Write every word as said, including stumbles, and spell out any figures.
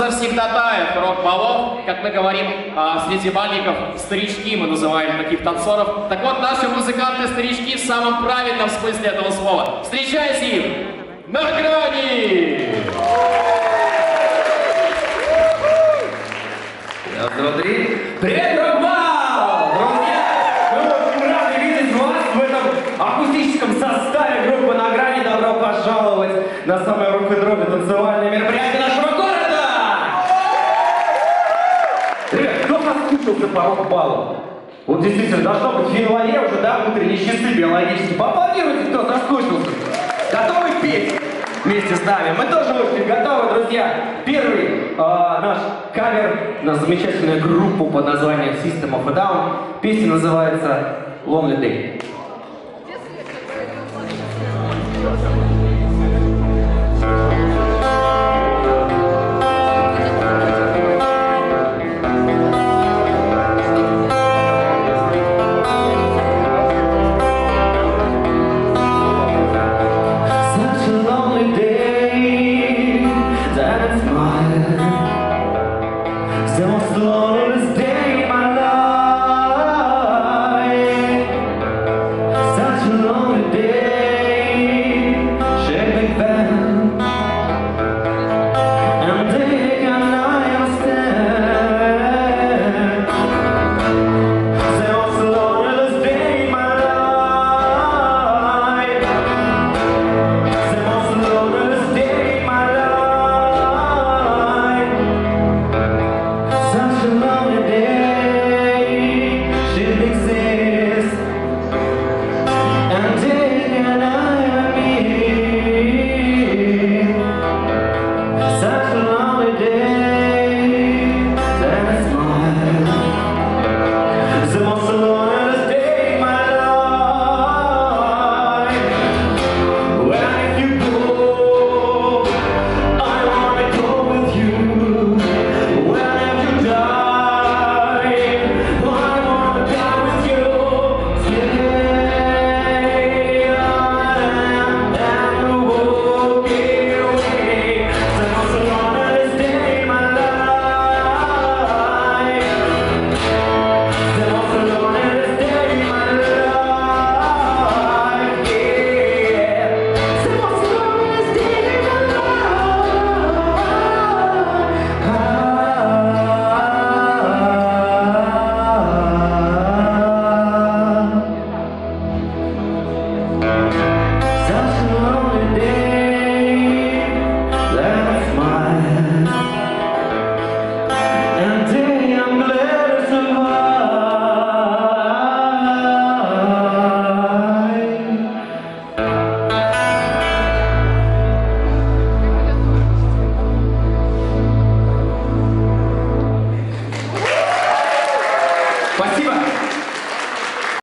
завсегдатаев рок-балов, как мы говорим, а, среди бальников, старички мы называем таких танцоров. Так вот, наши музыканты-старички в самом правильном смысле этого слова. Встречайте их на грани! Раз, два, три. Привет, рок-бал! Друзья, мы очень рады видеть вас в этом акустическом составе группы «На грани». Добро пожаловать на самое рок-н-ролльное танцевальное мероприятие нашего города! Ребят, кто соскучился по рок-балу? Вот действительно, должно быть в январе уже, да, утренние часы биологически. Поаплодируйте, кто соскучился. Готовы петь вместе с нами? Мы тоже очень готовы, друзья. Первый э, наш кавер на замечательную группу под названием System of a Down. Песня называется Lonely Day. Such a lonely day, that it's mine.